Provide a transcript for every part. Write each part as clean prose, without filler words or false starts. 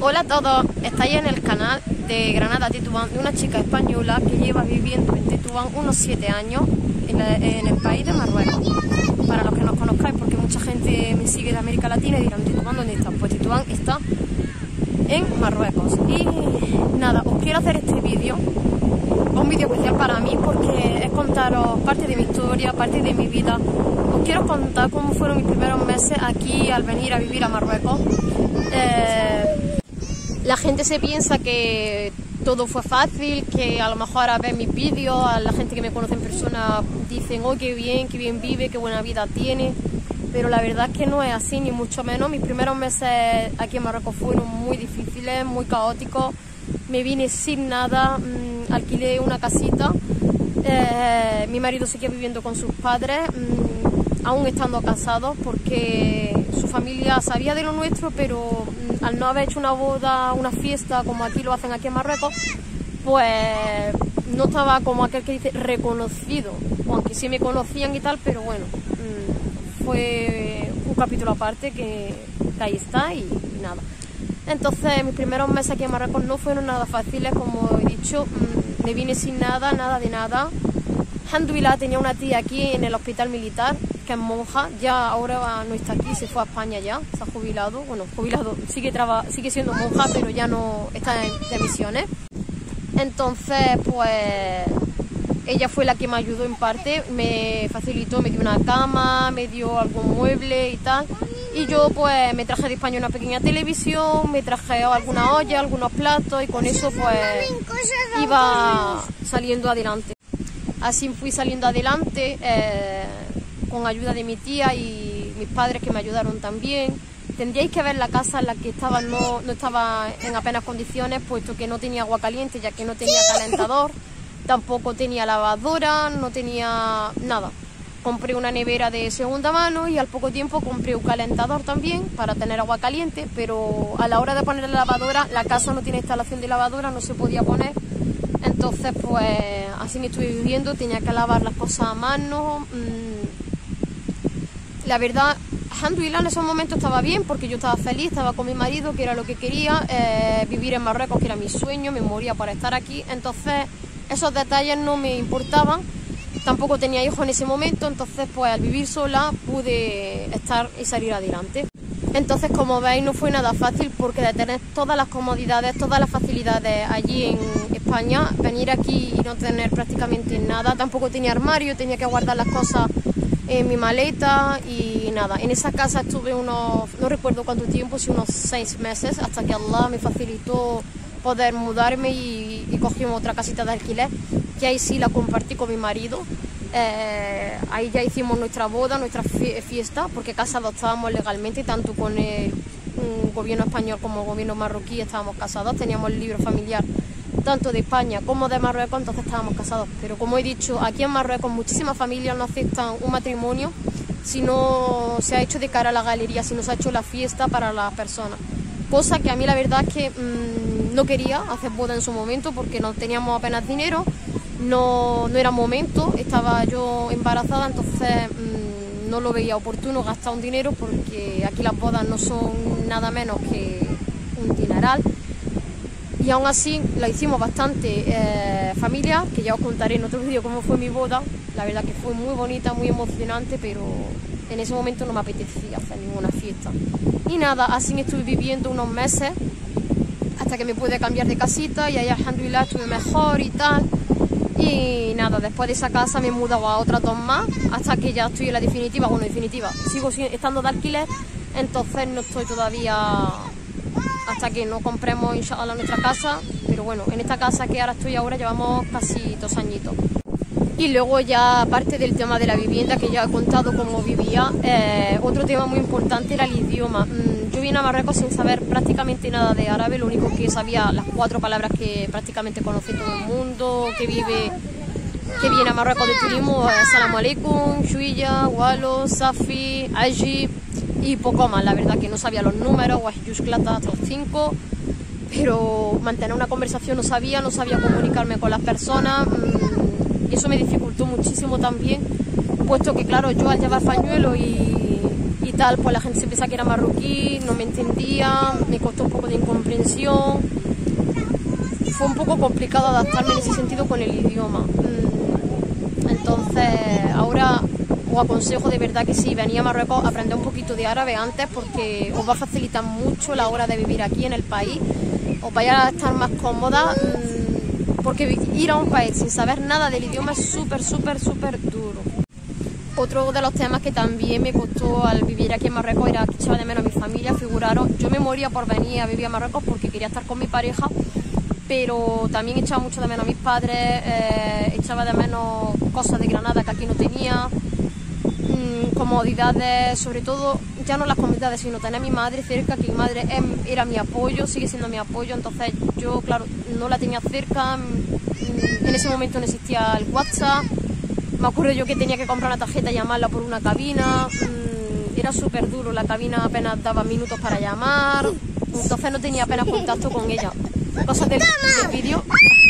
Hola a todos, estáis en el canal de Granada Titubán, de una chica española que lleva viviendo en Titubán unos 7 años en el país de Marruecos. Para los que nos conozcáis, porque mucha gente me sigue de América Latina y dirán, ¿Titubán dónde está? Pues Titubán está en Marruecos. Y nada, os quiero hacer este vídeo, un vídeo especial para mí porque es contaros parte de mi historia, parte de mi vida. Os quiero contar cómo fueron mis primeros meses aquí al venir a vivir a Marruecos. La gente se piensa que todo fue fácil, que a lo mejor a ver mis vídeos, a la gente que me conoce en persona dicen, oh, qué bien vive, qué buena vida tiene, pero la verdad es que no es así, ni mucho menos. Mis primeros meses aquí en Marruecos fueron muy difíciles, muy caóticos. Me vine sin nada, alquilé una casita, mi marido seguía viviendo con sus padres, aún estando casados, porque su familia sabía de lo nuestro, pero al no haber hecho una boda, una fiesta, como aquí lo hacen aquí en Marruecos, pues no estaba como aquel que dice reconocido, aunque sí me conocían y tal, pero bueno, fue un capítulo aparte que ahí está y nada. Entonces mis primeros meses aquí en Marruecos no fueron nada fáciles, como he dicho, me vine sin nada, nada de nada. Alhamdulillah, tenía una tía aquí en el hospital militar, que es monja, ya ahora no está aquí, se fue a España ya, se ha jubilado, bueno, jubilado, sigue siendo monja, pero ya no está de misiones. Entonces, pues, ella fue la que me ayudó en parte, me facilitó, me dio una cama, me dio algún mueble y tal, y yo pues me traje de España una pequeña televisión, me traje alguna olla, algunos platos, y con eso pues iba saliendo adelante. Así fui saliendo adelante, con ayuda de mi tía y mis padres que me ayudaron también. Tendríais que ver la casa en la que estaba, no estaba en apenas condiciones, puesto que no tenía agua caliente, ya que no tenía calentador, tampoco tenía lavadora, no tenía nada. Compré una nevera de segunda mano y al poco tiempo compré un calentador también para tener agua caliente, pero a la hora de poner la lavadora, la casa no tiene instalación de lavadora, no se podía poner. Entonces, pues, así me estuve viviendo, tenía que lavar las cosas a mano. La verdad, alhamdulillah, en esos momentos estaba bien, porque yo estaba feliz, estaba con mi marido, que era lo que quería, vivir en Marruecos, que era mi sueño, me moría para estar aquí. Entonces, esos detalles no me importaban, tampoco tenía hijos en ese momento, entonces, pues, al vivir sola pude estar y salir adelante. Entonces, como veis, no fue nada fácil, porque de tener todas las comodidades, todas las facilidades allí en España, venir aquí y no tener prácticamente nada, tampoco tenía armario, tenía que guardar las cosas en mi maleta y nada. En esa casa estuve no recuerdo cuánto tiempo, si unos 6 meses, hasta que Allah me facilitó poder mudarme y cogimos otra casita de alquiler, que ahí sí la compartí con mi marido. Ahí ya hicimos nuestra boda, nuestra fiesta, porque casados estábamos legalmente, tanto con el gobierno español como el gobierno marroquí estábamos casados, teníamos el libro familiar tanto de España como de Marruecos, entonces estábamos casados. Pero como he dicho, aquí en Marruecos muchísimas familias no aceptan un matrimonio si no se ha hecho de cara a la galería, si no se ha hecho la fiesta para las personas. Cosa que a mí la verdad es que no quería hacer boda en su momento, porque no teníamos apenas dinero, no era momento, estaba yo embarazada, entonces no lo veía oportuno gastar un dinero, porque aquí las bodas no son nada menos que un dineral. Y aún así la hicimos bastante familiar, que ya os contaré en otro vídeo cómo fue mi boda. La verdad que fue muy bonita, muy emocionante, pero en ese momento no me apetecía hacer ninguna fiesta. Y nada, así estuve viviendo unos meses, hasta que me pude cambiar de casita, y ahí alhamdulillah estuve mejor y tal. Y nada, después de esa casa me he mudado a otras 2 más, hasta que ya estoy en la definitiva. Bueno, definitiva, sigo estando de alquiler, entonces no estoy todavía hasta que no compremos inshallah nuestra casa, pero bueno, en esta casa que ahora estoy llevamos casi 2 añitos. Y luego ya, aparte del tema de la vivienda, que ya he contado cómo vivía, otro tema muy importante era el idioma. Yo vine a Marruecos sin saber prácticamente nada de árabe, lo único que sabía las 4 palabras que prácticamente conoce todo el mundo, que viene a Marruecos de turismo: Assalamu alaikum, Shuiya, Walo, Safi, Aji, y poco más. La verdad que no sabía los números, hasta los 5, pero mantener una conversación no sabía comunicarme con las personas, y eso me dificultó muchísimo también, puesto que claro, yo al llevar pañuelo y y tal, pues la gente se pensaba que era marroquí, no me entendía, me costó un poco de incomprensión. Fue un poco complicado adaptarme en ese sentido con el idioma. Entonces, ahora os aconsejo de verdad que si venís a Marruecos, aprended un poquito de árabe antes, porque os va a facilitar mucho la hora de vivir aquí en el país. Os vais a estar más cómoda, porque ir a un país sin saber nada del idioma es súper duro. Otro de los temas que también me costó al vivir aquí en Marruecos era que echaba de menos a mi familia. Figuraros, yo me moría por venir a vivir a Marruecos porque quería estar con mi pareja, pero también echaba mucho de menos a mis padres, echaba de menos cosas de Granada que aquí no tenía, comodidades, sobre todo, ya no las comodidades, sino tener a mi madre cerca, que mi madre era mi apoyo, sigue siendo mi apoyo. Entonces yo, claro, no la tenía cerca, en ese momento no existía el WhatsApp, me acuerdo yo que tenía que comprar una tarjeta y llamarla por una cabina, era súper duro, la cabina apenas daba minutos para llamar, entonces no tenía apenas contacto con ella. Cosas del vídeo.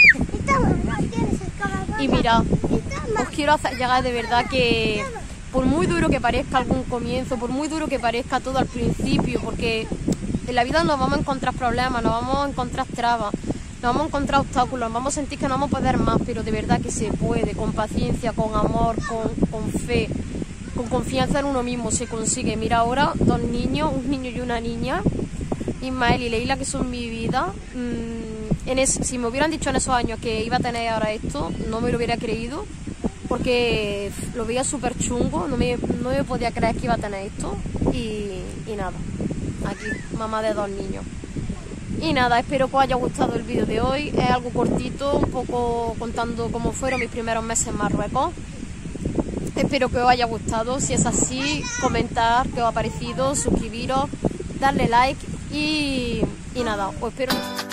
Y mira, os quiero hacer llegar de verdad que por muy duro que parezca algún comienzo, por muy duro que parezca todo al principio, porque en la vida nos vamos a encontrar problemas, nos vamos a encontrar trabas, nos vamos a encontrar obstáculos, nos vamos a sentir que no vamos a poder más, pero de verdad que se puede, con paciencia, con amor, con fe, con confianza en uno mismo se consigue. Mira ahora, dos niños, un niño y una niña, Ismael y Leila, que son mi vida. Si me hubieran dicho en esos años que iba a tener ahora esto, no me lo hubiera creído, porque lo veía súper chungo, no me podía creer que iba a tener esto. Y nada, aquí, mamá de dos niños. Y nada, espero que os haya gustado el vídeo de hoy. Es algo cortito, un poco contando cómo fueron mis primeros meses en Marruecos. Espero que os haya gustado. Si es así, comentar qué os ha parecido, suscribiros, darle like y nada, os espero.